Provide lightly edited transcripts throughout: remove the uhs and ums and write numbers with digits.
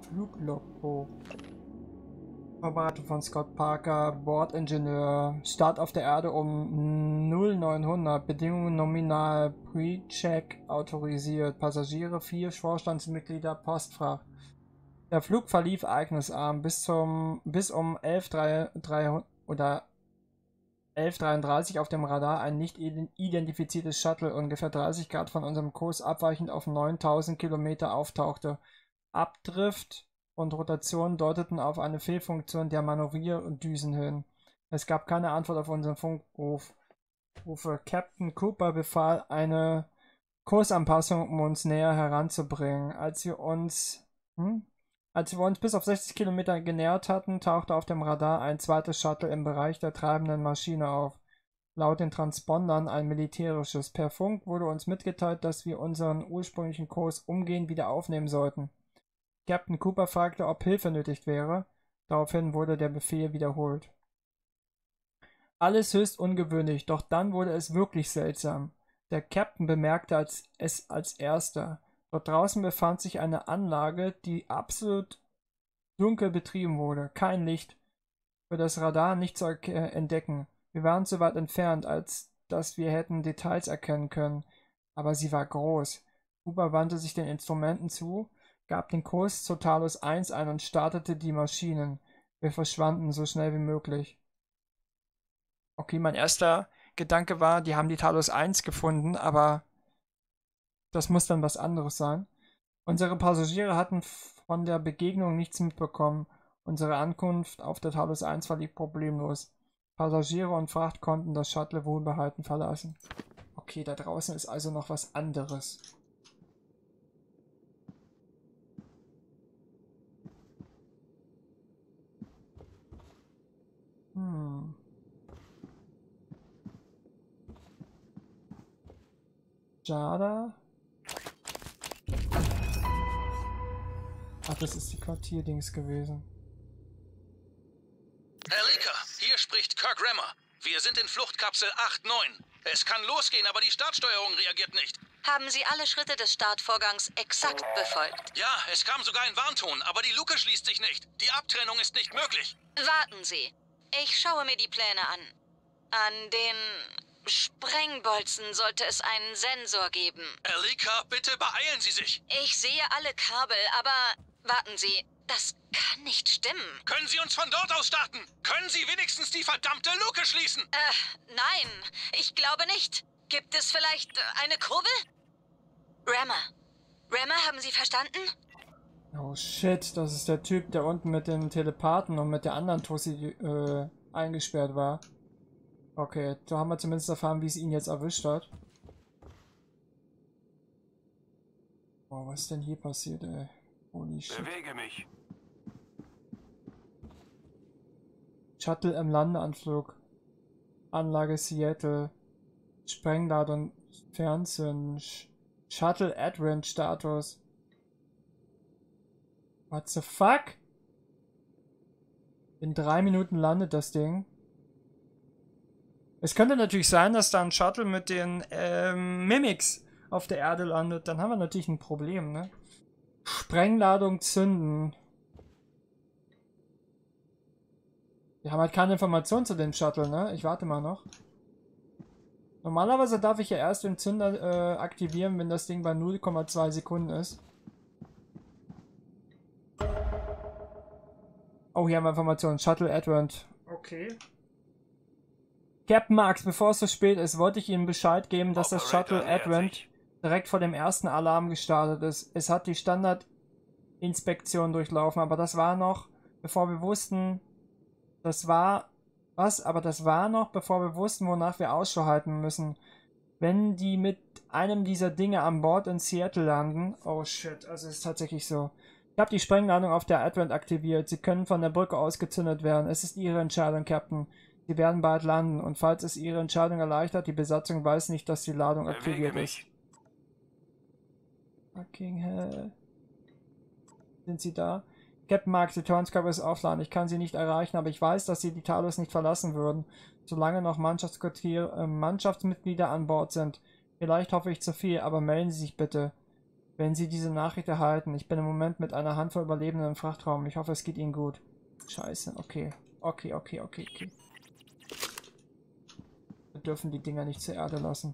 Fluglogbuch. Vorbereitung von Scott Parker, Bordingenieur. Start auf der Erde um 0900. Bedingungen nominal. Pre-Check autorisiert. Passagiere 4, Vorstandsmitglieder, Postfracht. Der Flug verlief ereignisarm bis um 11:33 oder 11:33 auf dem Radar ein nicht identifiziertes Shuttle ungefähr 30 Grad von unserem Kurs abweichend auf 9000 Kilometer auftauchte. Abdrift und Rotation deuteten auf eine Fehlfunktion der Manövrierdüsen hin. Es gab keine Antwort auf unseren Funkruf. Captain Cooper befahl eine Kursanpassung, um uns näher heranzubringen. Als wir uns bis auf 60 Kilometer genähert hatten, tauchte auf dem Radar ein zweites Shuttle im Bereich der treibenden Maschine auf. Laut den Transpondern ein militärisches. Per Funk wurde uns mitgeteilt, dass wir unseren ursprünglichen Kurs umgehend wieder aufnehmen sollten. Captain Cooper fragte, ob Hilfe nötig wäre. Daraufhin wurde der Befehl wiederholt. Alles höchst ungewöhnlich, doch dann wurde es wirklich seltsam. Der Captain bemerkte es als erster. Dort draußen befand sich eine Anlage, die absolut dunkel betrieben wurde. Kein Licht. Für das Radar nicht zu entdecken. Wir waren zu weit entfernt, als dass wir hätten Details erkennen können. Aber sie war groß. Cooper wandte sich den Instrumenten zu, gab den Kurs zur Talos 1 ein und startete die Maschinen. Wir verschwanden so schnell wie möglich. Okay, mein erster Gedanke war, die haben die Talos 1 gefunden, aber das muss dann was anderes sein. Unsere Passagiere hatten von der Begegnung nichts mitbekommen. Unsere Ankunft auf der Talos 1 verlief problemlos. Passagiere und Fracht konnten das Shuttle wohlbehalten verlassen. Okay, da draußen ist also noch was anderes. Jada? Ach, das ist die Quartierdings gewesen. Elika, hier spricht Kirk Rammer. Wir sind in Fluchtkapsel 8-9. Es kann losgehen, aber die Startsteuerung reagiert nicht. Haben Sie alle Schritte des Startvorgangs exakt befolgt? Ja, es kam sogar ein Warnton, aber die Luke schließt sich nicht. Die Abtrennung ist nicht möglich. Warten Sie. Ich schaue mir die Pläne an. An den Sprengbolzen sollte es einen Sensor geben. Elika, bitte beeilen Sie sich. Ich sehe alle Kabel, aber warten Sie. Das kann nicht stimmen. Können Sie uns von dort aus starten? Können Sie wenigstens die verdammte Luke schließen? Nein. Ich glaube nicht. Gibt es vielleicht eine Kurbel? Rammer, haben Sie verstanden? Oh shit, das ist der Typ, der unten mit den Telepathen und mit der anderen Tussi eingesperrt war. Okay, da haben wir zumindest erfahren, wie es ihn jetzt erwischt hat. Oh, was ist denn hier passiert, ey? Holy shit. Bewege mich. Shuttle im Landeanflug. Anlage Seattle. Sprengladung Fernzünden. Shuttle Advent Status. What the fuck? In 3 Minuten landet das Ding. Es könnte natürlich sein, dass da ein Shuttle mit den Mimics auf der Erde landet. Dann haben wir natürlich ein Problem, ne? Sprengladung zünden. Wir haben halt keine Informationen zu dem Shuttle, ne? Ich warte mal noch. Normalerweise darf ich ja erst den Zünder aktivieren, wenn das Ding bei 0,2 Sekunden ist. Oh, hier haben wir Informationen. Shuttle Advent. Okay. Captain Marks, bevor es so spät ist, wollte ich Ihnen Bescheid geben, dass das Shuttle Advent direkt vor dem ersten Alarm gestartet ist. Es hat die Standardinspektion durchlaufen, aber das war noch, bevor wir wussten, bevor wir wussten, wonach wir Ausschau halten müssen. Wenn die mit einem dieser Dinge an Bord in Seattle landen, oh shit, also es ist tatsächlich so. Ich habe die Sprengladung auf der Advent aktiviert. Sie können von der Brücke aus gezündet werden. Es ist Ihre Entscheidung, Captain. Sie werden bald landen und falls es Ihre Entscheidung erleichtert, die Besatzung weiß nicht, dass die Ladung aktiviert ist. Fucking hell. Sind Sie da? Captain Marks, die Turnscover ist offline. Ich kann Sie nicht erreichen, aber ich weiß, dass Sie die Talos nicht verlassen würden, solange noch Mannschaftsmitglieder an Bord sind. Vielleicht hoffe ich zu viel, aber melden Sie sich bitte. Wenn Sie diese Nachricht erhalten, ich bin im Moment mit einer Handvoll Überlebenden im Frachtraum. Ich hoffe, es geht Ihnen gut. Scheiße, okay. Okay. Wir dürfen die Dinger nicht zur Erde lassen.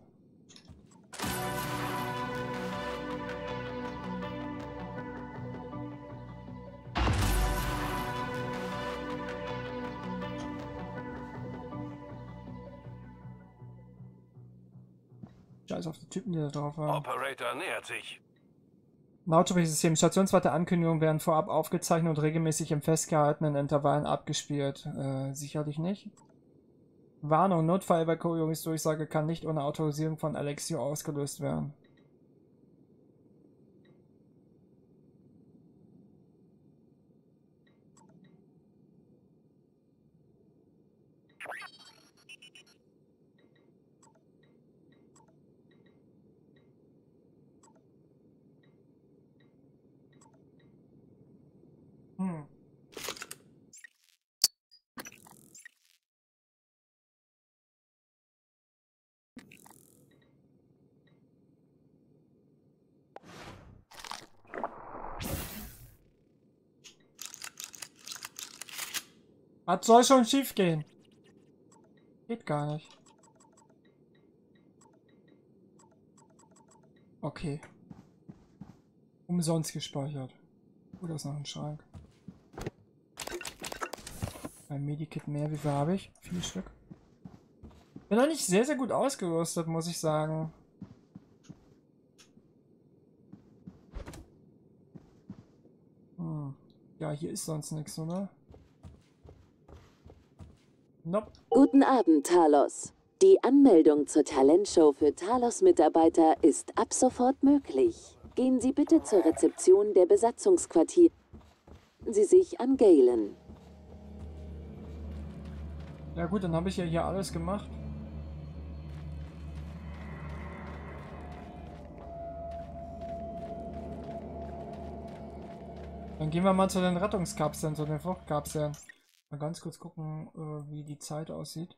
Scheiß auf die Typen, die da drauf waren. Operator nähert sich. Lautsprechersystem. Stationsweite Ankündigungen werden vorab aufgezeichnet und regelmäßig im festgehaltenen Intervallen abgespielt. Sicherlich nicht. Warnung, Notfall-Evakuierungsdurchsage kann nicht ohne Autorisierung von Alexio ausgelöst werden. Was soll schon schief gehen? Geht gar nicht. Okay. Umsonst gespeichert. Oh, da ist noch ein Schrank. Ein Medikit mehr. Wie viel habe ich? 4 Stück. Bin eigentlich sehr, sehr gut ausgerüstet, muss ich sagen. Ja, hier ist sonst nichts, oder? Nope. Guten Abend, Talos. Die Anmeldung zur Talentshow für Talos-Mitarbeiter ist ab sofort möglich. Gehen Sie bitte zur Rezeption der Besatzungsquartiere. Sie sich an Galen. Ja gut, dann habe ich ja hier alles gemacht. Dann gehen wir mal zu den Rettungskapseln, zu den Fluchtkapseln. Mal ganz kurz gucken, wie die Zeit aussieht.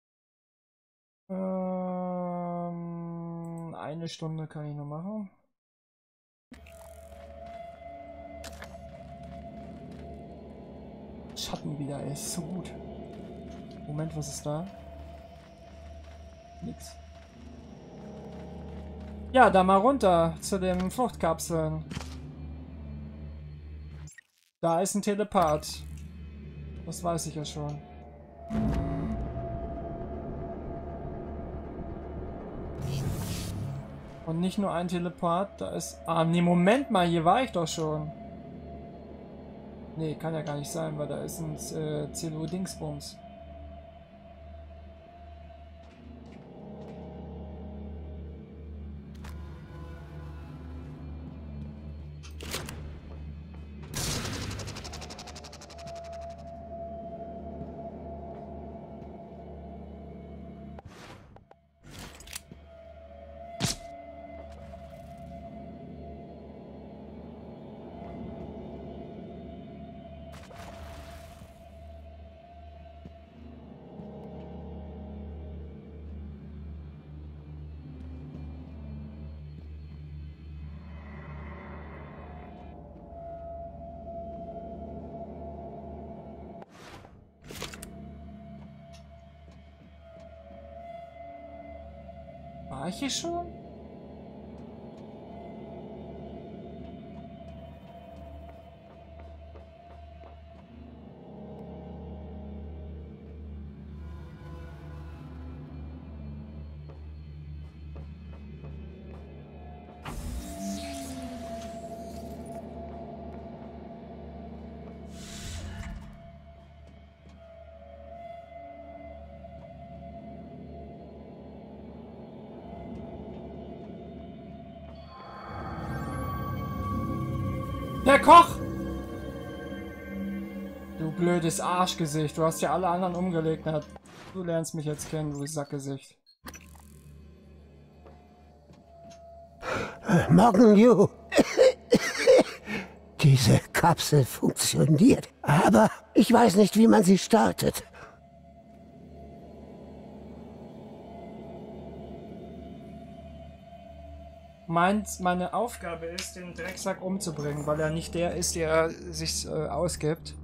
1 Stunde kann ich noch machen. Schatten wieder, ey, ist so gut. Moment, was ist da? Nix. Ja, da mal runter zu den Fluchtkapseln. Da ist ein Telepath. Das weiß ich ja schon. Und nicht nur ein Telepath, da ist... Ah, nee, Moment mal, hier war ich doch schon. Nee, kann ja gar nicht sein, weil da ist ein CLU-Dingsbums. War ich hier schon? Der Koch! Du blödes Arschgesicht. Du hast ja alle anderen umgelegt. Na, du lernst mich jetzt kennen, du Sackgesicht. Morgen, Yu. Diese Kapsel funktioniert, aber ich weiß nicht, wie man sie startet. Meine Aufgabe ist, den Drecksack umzubringen, weil er nicht der ist, der sich ausgibt.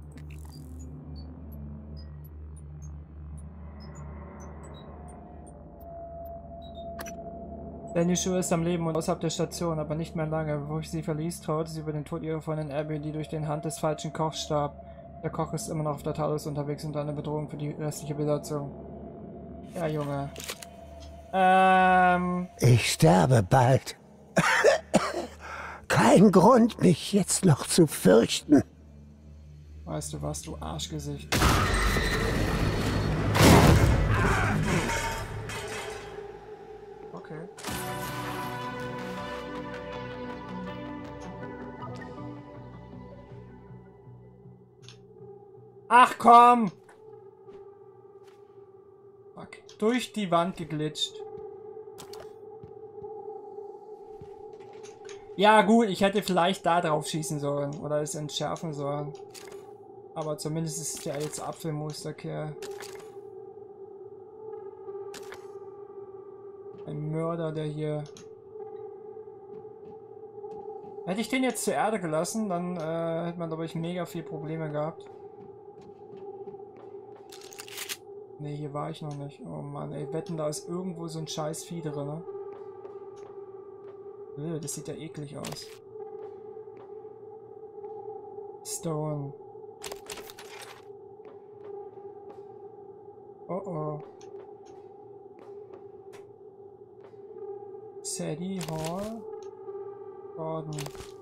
Danny Schuh ist am Leben und außerhalb der Station, aber nicht mehr lange. Bevor ich sie verließ, trauerte sie über den Tod ihrer Freundin Abby, die durch den Hand des falschen Kochs starb. Der Koch ist immer noch auf der Talos unterwegs und eine Bedrohung für die restliche Besatzung. Ja, Junge. Ich sterbe bald. Kein Grund, mich jetzt noch zu fürchten. Weißt du was, du Arschgesicht. Okay. Ach komm! Fuck. Durch die Wand geglitscht. Ja gut, ich hätte vielleicht da drauf schießen sollen. Oder es entschärfen sollen. Aber zumindest ist der jetzt Apfelmus, der Kerl. Ein Mörder, der hier... Hätte ich den jetzt zur Erde gelassen, dann hätte man, glaube ich, mega viel Probleme gehabt. Ne, hier war ich noch nicht. Oh Mann, ey, wetten, da ist irgendwo so ein scheiß Vieh drin, ne? Das sieht ja eklig aus. Stone. Oh oh. Sadie Hall. Gordon.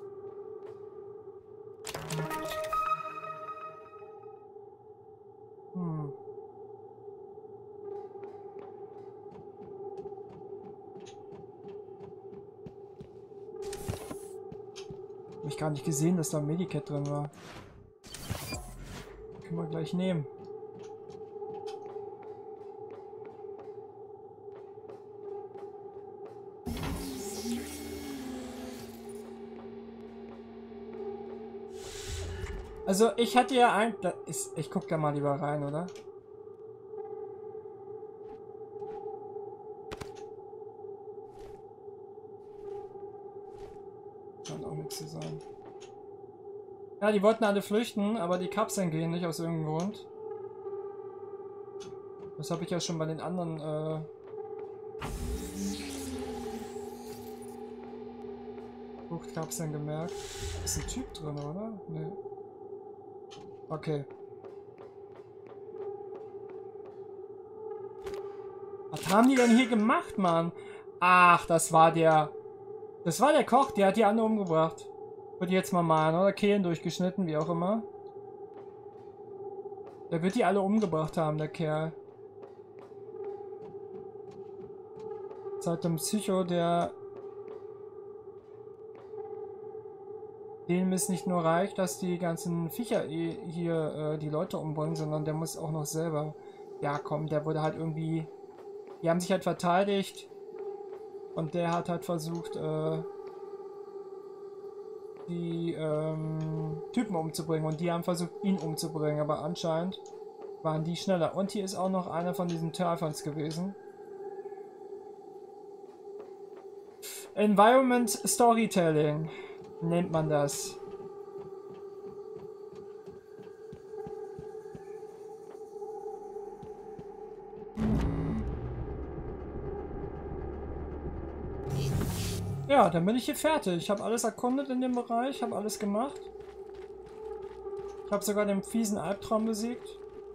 Hab ich gar nicht gesehen, dass da ein Medikit drin war. Können wir gleich nehmen. Also ich hatte ja ein... ich guck da mal lieber rein, oder? Scheint auch nichts zu sein. Ja, die wollten alle flüchten, aber die Kapseln gehen nicht aus irgendeinem Grund. Das habe ich ja schon bei den anderen Fruchtkapseln gemerkt. Ist ein Typ drin, oder? Nee. Okay. Was haben die denn hier gemacht, Mann? Ach, das war der... Das war der Koch, der hat die alle umgebracht. Würde ich jetzt mal malen, oder? Kehlen durchgeschnitten, wie auch immer. Der wird die alle umgebracht haben, der Kerl. Das ist halt ein Psycho, der... Dem es nicht nur reicht, dass die ganzen Viecher hier die Leute umbringen, sondern der muss auch noch selber... Ja, komm, der wurde halt irgendwie... Die haben sich halt verteidigt. Und der hat halt versucht, die Typen umzubringen. Und die haben versucht, ihn umzubringen. Aber anscheinend waren die schneller. Und hier ist auch noch einer von diesen Terfans gewesen. Environment Storytelling nennt man das. Ja, dann bin ich hier fertig. Ich habe alles erkundet in dem Bereich, habe alles gemacht. Ich habe sogar den fiesen Albtraum besiegt.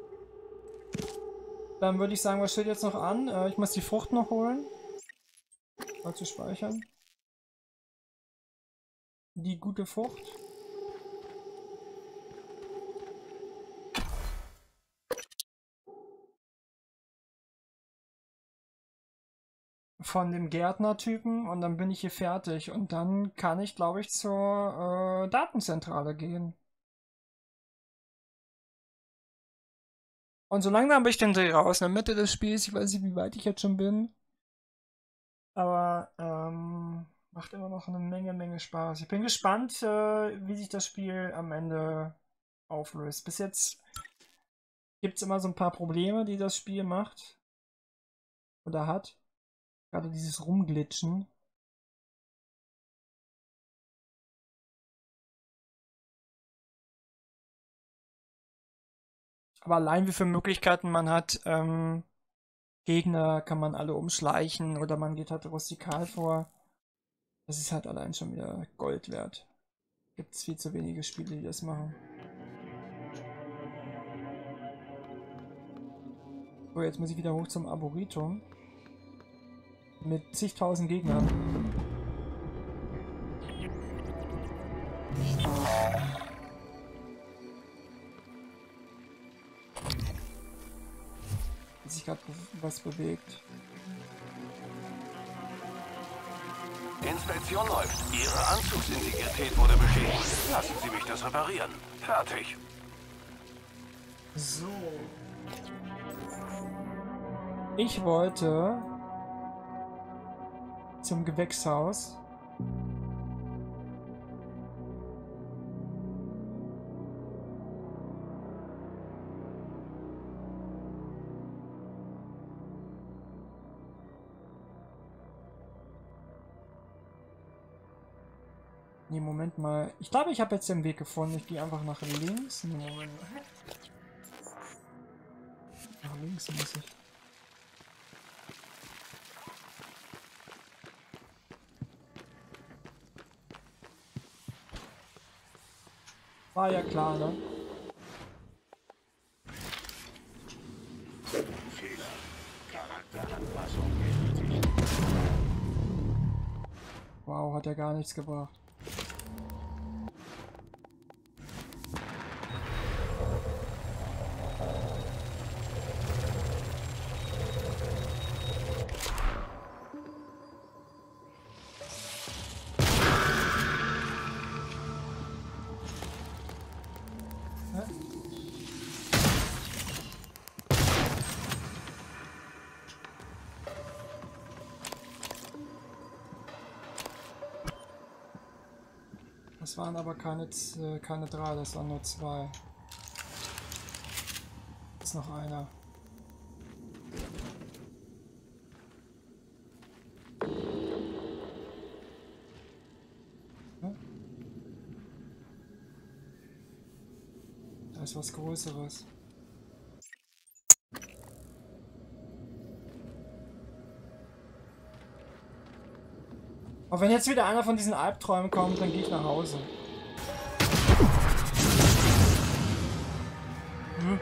Dann würde ich sagen, was steht jetzt noch an? Ich muss die Frucht noch holen. Zu speichern. Die gute Frucht. Von dem Gärtner-Typen und dann bin ich hier fertig. Und dann kann ich, glaube ich, zur Datenzentrale gehen. Und so langsam bin ich den Dreh raus, in der Mitte des Spiels. Ich weiß nicht, wie weit ich jetzt schon bin. Aber macht immer noch eine Menge Spaß. Ich bin gespannt, wie sich das Spiel am Ende auflöst. Bis jetzt gibt es immer so ein paar Probleme, die das Spiel macht. Oder hat. Gerade dieses Rumglitschen. Aber allein wie viele Möglichkeiten man hat, Gegner kann man alle umschleichen oder man geht halt rustikal vor. Das ist halt allein schon wieder Gold wert. Gibt es viel zu wenige Spiele, die das machen. So, jetzt muss ich wieder hoch zum Arboretum. Mit zigtausend Gegnern. Hat sich gerade was bewegt. Inspektion läuft. Ihre Anzugsintegrität wurde beschädigt. Lassen Sie mich das reparieren. Fertig. So. Ich wollte zum Gewächshaus. Nee, Moment mal. Ich glaube, ich habe jetzt den Weg gefunden. Ich gehe einfach nach links. Nee, Moment. Nach links muss ich. War ja klar, ne? Wow, hat ja gar nichts gebracht. Das waren aber keine drei, das waren nur zwei. Jetzt noch einer. Hm? Da ist was Größeres. Aber wenn jetzt wieder einer von diesen Albträumen kommt, dann gehe ich nach Hause. Hm.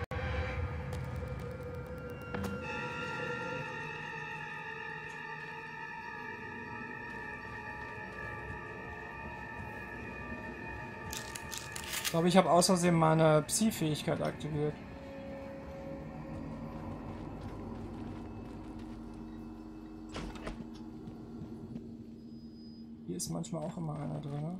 Ich glaube, ich habe aus Versehen meine Psi-Fähigkeit aktiviert. Hier ist manchmal auch immer einer drin.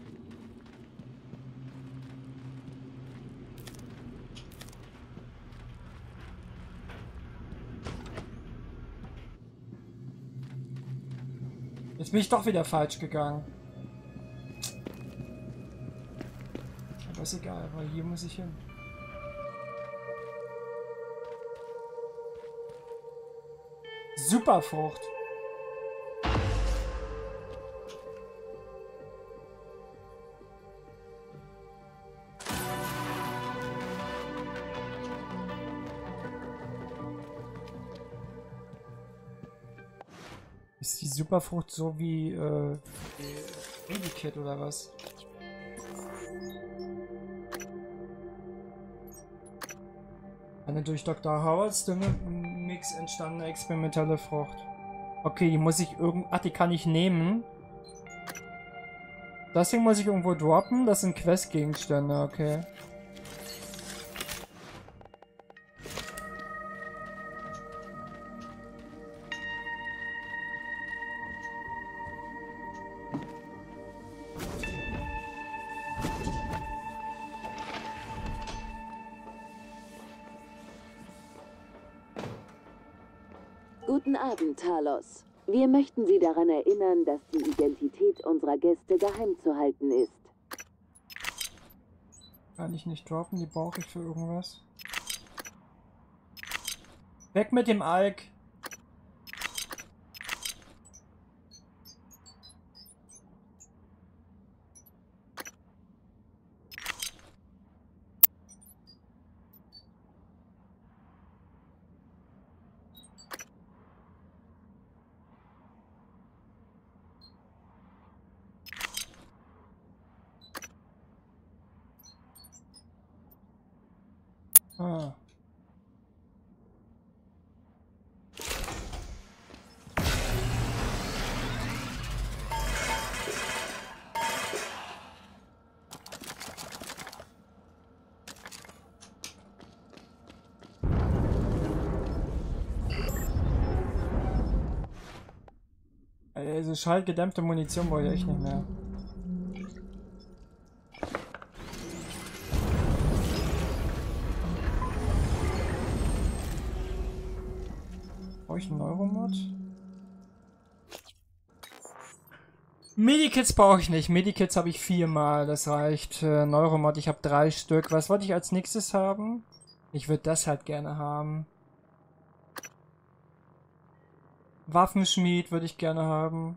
Jetzt bin ich doch wieder falsch gegangen. Aber ist egal, weil hier muss ich hin. Superfrucht. Ist die Superfrucht so wie Medikit oder was? Eine durch Dr. Howards Düngemix entstandene experimentelle Frucht. Okay, die muss ich ach, die kann ich nehmen. Das Ding muss ich irgendwo droppen. Das sind Questgegenstände, okay. Guten Abend, Talos. Wir möchten Sie daran erinnern, dass die Identität unserer Gäste geheim zu halten ist. Kann ich nicht droppen, die brauche ich für irgendwas. Weg mit dem Alk! Ah. Also schallgedämpfte Munition wollte ich echt nicht mehr. Brauche ich einen Neuromod? Medikits brauche ich nicht. Medikits habe ich 4-mal, das reicht. Neuromod, ich habe 3 Stück. Was wollte ich als nächstes haben? Ich würde das halt gerne haben. Waffenschmied würde ich gerne haben.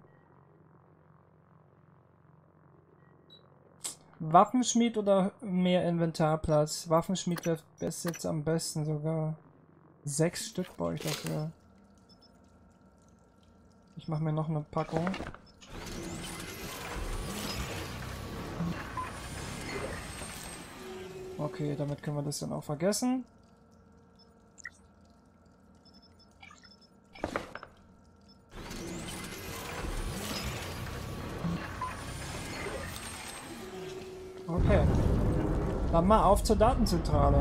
Waffenschmied oder mehr Inventarplatz? Waffenschmied wäre jetzt am besten sogar. 6 Stück brauche ich dafür. Ich mache mir noch eine Packung. Okay, damit können wir das dann auch vergessen. Okay. Dann mal auf zur Datenzentrale.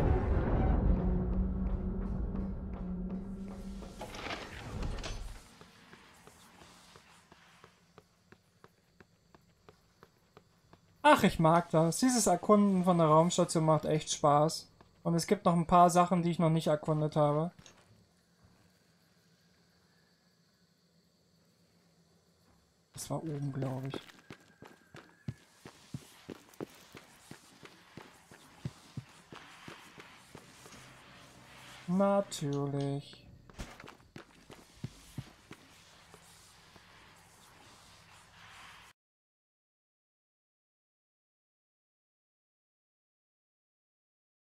Ach, ich mag das. Dieses Erkunden von der Raumstation macht echt Spaß. Und es gibt noch ein paar Sachen, die ich noch nicht erkundet habe. Das war oben, glaube ich. Natürlich.